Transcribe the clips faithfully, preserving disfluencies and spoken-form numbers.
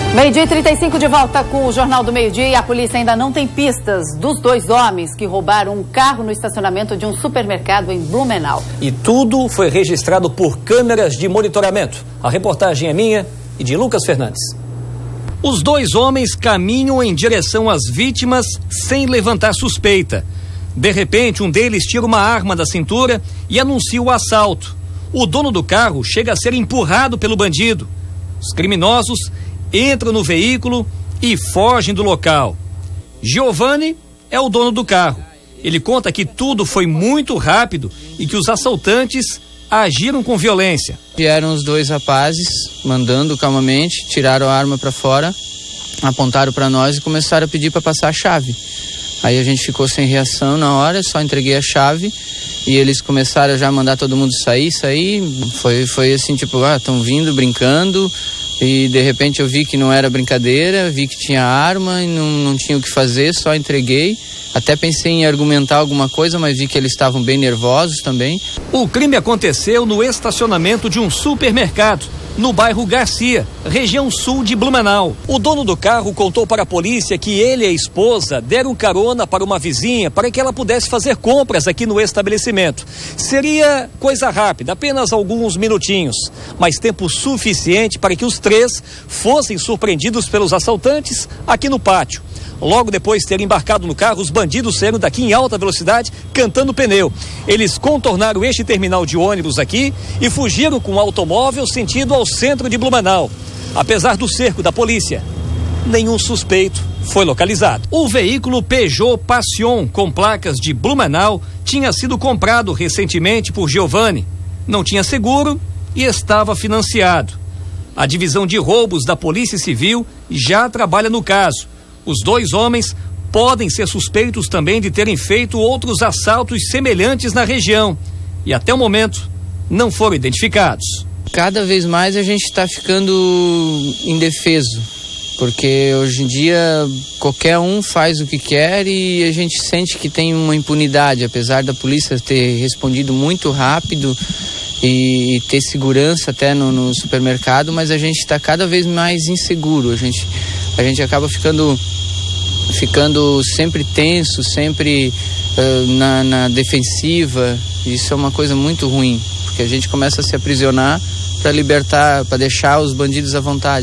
Meio-dia e trinta e cinco, de volta com o Jornal do Meio-Dia, e a polícia ainda não tem pistas dos dois homens que roubaram um carro no estacionamento de um supermercado em Blumenau. E tudo foi registrado por câmeras de monitoramento. A reportagem é minha e de Lucas Fernandes. Os dois homens caminham em direção às vítimas sem levantar suspeita. De repente, um deles tira uma arma da cintura e anuncia o assalto. O dono do carro chega a ser empurrado pelo bandido. Os criminosos entram no veículo e fogem do local. Giovanni é o dono do carro. Ele conta que tudo foi muito rápido e que os assaltantes agiram com violência. Vieram os dois rapazes, mandando calmamente, tiraram a arma para fora, apontaram para nós e começaram a pedir para passar a chave. Aí a gente ficou sem reação na hora, só entreguei a chave e eles começaram já a mandar todo mundo sair, sair. Foi, foi assim, tipo, ah, estão vindo, brincando. E de repente eu vi que não era brincadeira, vi que tinha arma e não, não tinha o que fazer, só entreguei. Até pensei em argumentar alguma coisa, mas vi que eles estavam bem nervosos também. O crime aconteceu no estacionamento de um supermercado, no bairro Garcia, região sul de Blumenau. O dono do carro contou para a polícia que ele e a esposa deram carona para uma vizinha para que ela pudesse fazer compras aqui no estabelecimento. Seria coisa rápida, apenas alguns minutinhos, mas tempo suficiente para que os três fossem surpreendidos pelos assaltantes aqui no pátio. Logo depois de terem embarcado no carro, os bandidos saíram daqui em alta velocidade, cantando pneu. Eles contornaram este terminal de ônibus aqui e fugiram com o automóvel sentido ao centro de Blumenau. Apesar do cerco da polícia, nenhum suspeito foi localizado. O veículo Peugeot Passion, com placas de Blumenau, tinha sido comprado recentemente por Giovanni. Não tinha seguro e estava financiado. A divisão de roubos da Polícia Civil já trabalha no caso. Os dois homens podem ser suspeitos também de terem feito outros assaltos semelhantes na região e até o momento não foram identificados. Cada vez mais a gente está ficando indefeso, porque hoje em dia qualquer um faz o que quer e a gente sente que tem uma impunidade, apesar da polícia ter respondido muito rápido e ter segurança até no, no supermercado, mas a gente está cada vez mais inseguro. A gente, a gente acaba ficando, ficando sempre tenso, sempre uh, na, na defensiva. Isso é uma coisa muito ruim, porque a gente começa a se aprisionar para libertar, para deixar os bandidos à vontade.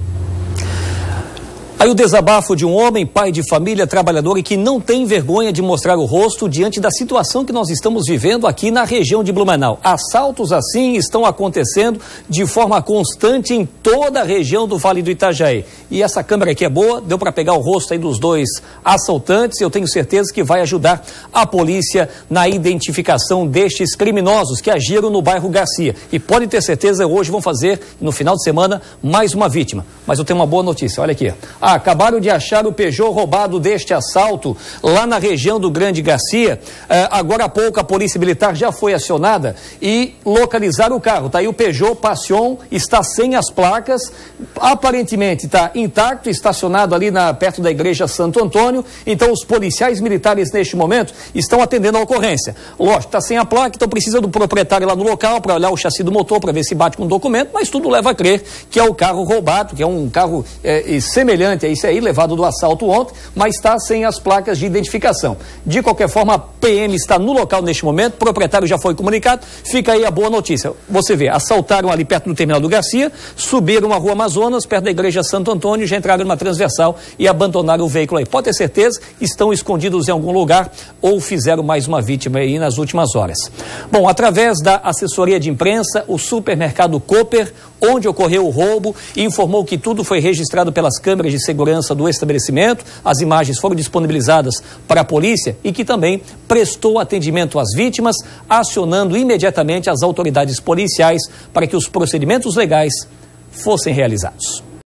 Aí o desabafo de um homem, pai de família, trabalhador e que não tem vergonha de mostrar o rosto diante da situação que nós estamos vivendo aqui na região de Blumenau. Assaltos assim estão acontecendo de forma constante em toda a região do Vale do Itajaí. E essa câmera aqui é boa, deu para pegar o rosto aí dos dois assaltantes. Eu tenho certeza que vai ajudar a polícia na identificação destes criminosos que agiram no bairro Garcia. E pode ter certeza, hoje vão fazer, no final de semana, mais uma vítima. Mas eu tenho uma boa notícia, olha aqui. Ah, acabaram de achar o Peugeot roubado deste assalto lá na região do Grande Garcia. Ah, agora há pouco a Polícia Militar já foi acionada e localizaram o carro. Tá aí o Peugeot Passion, está sem as placas, aparentemente está intacto, estacionado ali na, perto da igreja Santo Antônio. Então os policiais militares neste momento estão atendendo a ocorrência. Lógico, está sem a placa, então precisa do proprietário lá no local para olhar o chassi do motor, para ver se bate com o documento, mas tudo leva a crer que é o carro roubado, que é um carro é, semelhante a esse aí, levado do assalto ontem, mas está sem as placas de identificação. De qualquer forma, a P M está no local neste momento, o proprietário já foi comunicado, fica aí a boa notícia. Você vê, assaltaram ali perto do terminal do Garcia, subiram a rua Amazonas, perto da igreja Santo Antônio, já entraram numa transversal e abandonaram o veículo aí. Pode ter certeza, estão escondidos em algum lugar ou fizeram mais uma vítima aí nas últimas horas. Bom, através da assessoria de imprensa, o supermercado Cooper, onde ocorreu o roubo, informou que tudo foi registrado pelas câmeras de segurança do estabelecimento, as imagens foram disponibilizadas para a polícia e que também prestou atendimento às vítimas, acionando imediatamente as autoridades policiais para que os procedimentos legais fossem realizados.